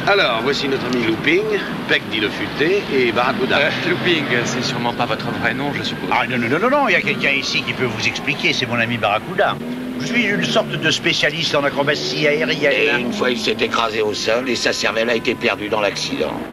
Alors, voici notre ami Looping, Peck dit le futé et Barracuda. Looping, c'est sûrement pas votre vrai nom, je suppose. Ah non, il y a quelqu'un ici qui peut vous expliquer, c'est mon ami Barracuda. Je suis une sorte de spécialiste en acrobatie Et aérienne. une fois, il s'est écrasé au sol et sa cervelle a été perdue dans l'accident.